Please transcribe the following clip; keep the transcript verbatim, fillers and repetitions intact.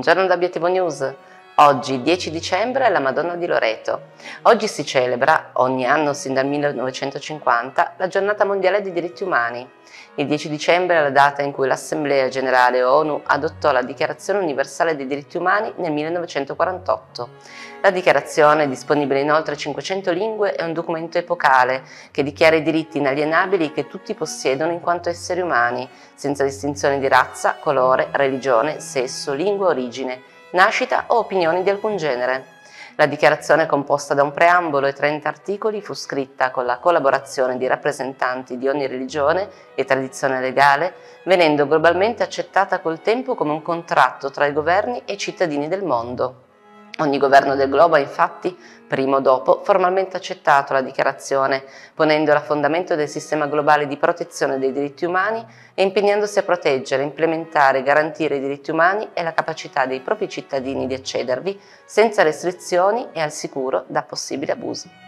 Buongiorno da Obiettivo News. Oggi, dieci dicembre, è la Madonna di Loreto. Oggi si celebra, ogni anno sin dal millenovecentocinquanta, la Giornata Mondiale dei Diritti Umani. Il dieci dicembre è la data in cui l'Assemblea Generale ONU adottò la Dichiarazione Universale dei Diritti Umani nel millenovecentoquarantotto. La dichiarazione, è disponibile in oltre cinquecento lingue, è un documento epocale che dichiara i diritti inalienabili che tutti possiedono in quanto esseri umani, senza distinzione di razza, colore, religione, sesso, lingua, origine, nascita o opinioni di alcun genere. La dichiarazione, composta da un preambolo e trenta articoli, fu scritta con la collaborazione di rappresentanti di ogni religione e tradizione legale, venendo globalmente accettata col tempo come un contratto tra i governi e i cittadini del mondo. Ogni governo del globo ha infatti, prima o dopo, formalmente accettato la dichiarazione, ponendola a fondamento del sistema globale di protezione dei diritti umani e impegnandosi a proteggere, implementare e garantire i diritti umani e la capacità dei propri cittadini di accedervi senza restrizioni e al sicuro da possibili abusi.